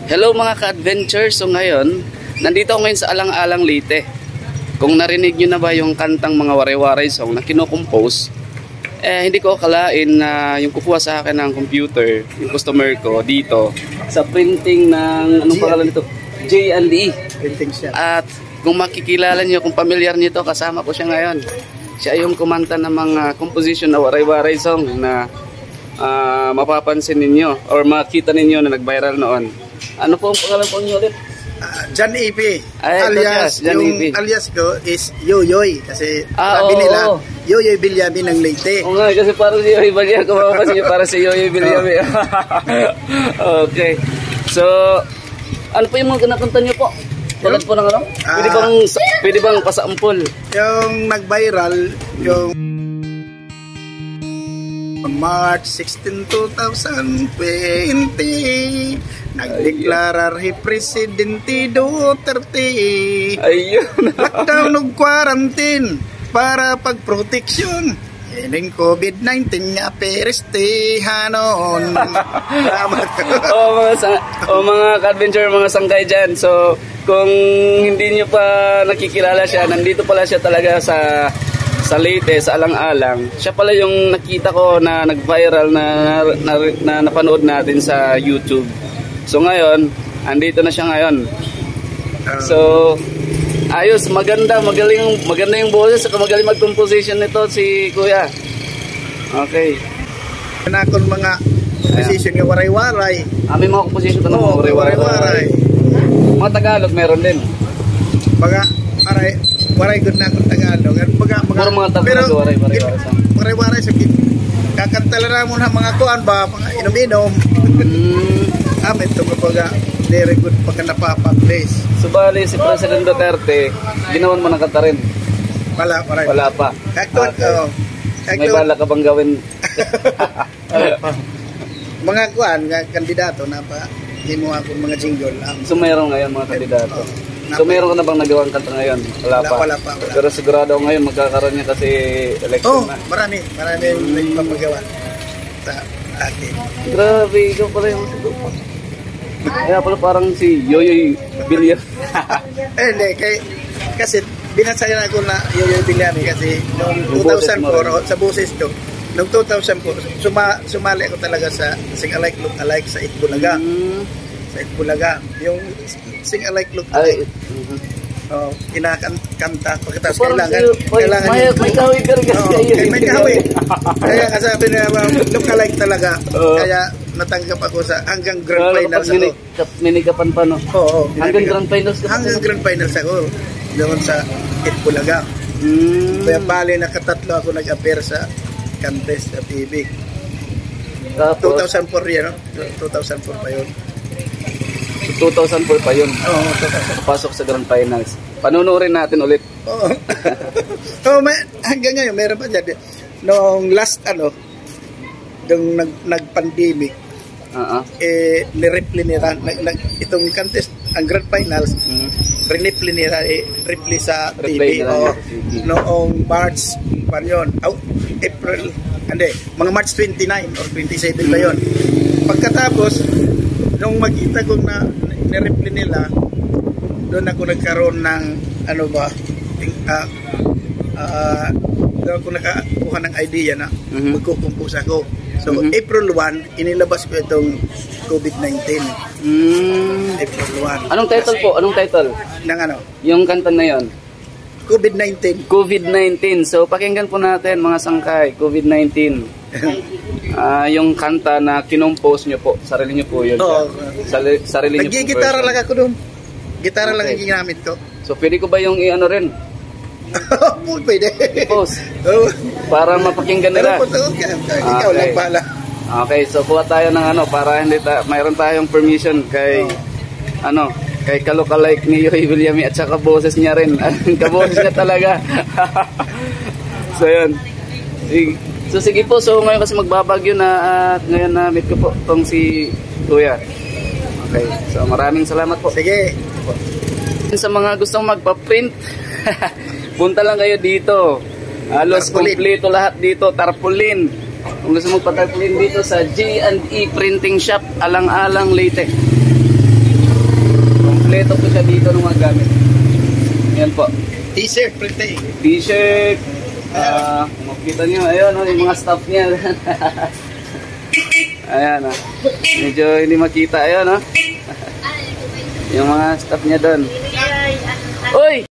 Hello mga ka-adventure. So ngayon, nandito ako ngayon sa Alang-Alang, Leyte. Kung narinig nyo na ba yung kantang mga waray-waray song na kinocompose, hindi ko akalain na yung kukuha sa akin ng computer, yung customer ko dito, sa printing ng, anong pangalan nito? J&E. Printing siya. At kung makikilala nyo, kung familiar nyo to, kasama ko siya ngayon. Siya yung kumanta ng mga composition na waray-waray song na mapapansin ninyo or makita ninyo na nag-viral noon. Ano po ang pangalan po niyo ulit? John EP. Alias, John yung EP. Alias ko is Yoyoy. Kasi sabi nila, Yoyoy Bilyami ng Leyte. Oo nga, kasi parang si Yoyoy Bilyami. Kung mapapansin nyo, parang si Yoyoy Bilyami. Okay. So, ano po yung mga kinakanta nyo po? Tulad po ng ano? Pwede bang pasampol? Yung nag-viral, yung March 16, 2020, nagdeklarar si Presidente Duterte. Ayun. Lockdown ug quarantine para pagproteksyon. Ining COVID-19 nga perestehanon. Salamat. mga ka-adventure, mga sangkay dyan. So, kung hindi nyo pa nakikilala siya, nandito pala siya talaga sa Leyte, sa Alang-Alang. Siya pala yung nakita ko na nag-viral na napanood natin sa YouTube. So ngayon, andito na siya ngayon. So, ayos, maganda yung boses, saka magaling mag-composition nito si Kuya. Okay. Kanakon mga composition yung waray-waray. May mga composition ka ng mga waray-waray. Mga Tagalog meron din. Waray good na akong Tagalog. Pero waray-waray sa kakantala mo na mga kuan ba, mga inom-inom. Amin ito mga very good pagka napapa-place. So bali si President Duterte, ginawan mo ng kanta rin? Wala pa. May bala ka bang gawin? Mga kuan, kandidato na pa, hindi mo ako mga jingle. So mayroon ngayon mga kandidato? So meron ka na bang nagawang kanta ngayon? Wala pa. Pero sigurado ngayon magkakaroon niya kasi election na. Marami nagpapagawa sa atin. Grabe, ikaw pala yung siguro. Kaya pala parang si Yoyoy Bilyami. Hindi, kasi binasayan ako na Yoyoy Bilyami kasi noong 2004 sa boses ko. Noong 2004, sumali ako talaga sa Sing Alike Look Alike sa Itbulaga. Sa Itbulaga. Yung Sing Alike Look Alike. Kinakanta. Pagkatapos kailangan may kahawig ka rin kasi. May kahawig. Kaya kasabi na look alike talaga. Kaya natanggap ako sa hanggang grand finals ako. Minikapan pa no? Oo. Hanggang grand finals ka? Hanggang grand finals ako. Doon sa Itbulaga. Kaya bali nakatatlo ako nag-appear sa contest sa TV. 2004 yan, no? 2004 pa yun. 2004 pa yun. Oo, pasok sa grand finals. Panunurin natin ulit. Oo. Hanggang ngayon, meron pa dyan. Noong last, yung nag-pandemic, ni-reply nila, itong contest, ang grand finals, re-reply nila, reply sa TV. Noong March, April, mga March 29 or 27 ba yun. Pagkatapos, nung makita ko na ni-reply nila, doon ako nagkaroon ng doon ako nakakuha ng idea na magkukumpos ako. So April 1 inilabas ko itong COVID-19. April 1. Anong title po? Anong title? Ng yung kanta na yon? COVID-19. So pakinggan po natin mga sangkay, COVID-19. Yung kanta na kinompose nyo po, sarili nyo po yun. Sarili nyo po. Nag-gitara lang ako doon. Gitara lang ang ginamit ko. So pwede ko ba yung i-ano rin? Pwede. I-post. Para mapakinggan nila. Ikaw lang pala. Okay, so kuha tayo ng para hindi mayroon tayong permission kay kay kalokalike ni Yoyoy Bilyami at saka boses niya rin. Kaboses niya talaga. So yun. So sige po, so ngayon kasi magbabagyo na at ngayon na meet ko po itong si Kuya. Okay, so maraming salamat po. Sige. Sa mga gustong magpa-print, punta lang kayo dito. Halos kompleto lahat dito, tarpaulin. Kung gusto magpa-tarpaulin dito sa J&E Printing Shop, Alang-Alang, Leyte. kompleto po siya dito ng mga gamit. Yan po. T-shirt, printing. T-shirt. Kung makikita nyo, ayun, yung mga staff niya. Ayan, medyo hindi makita, ayun, yung mga staff niya doon. Uy!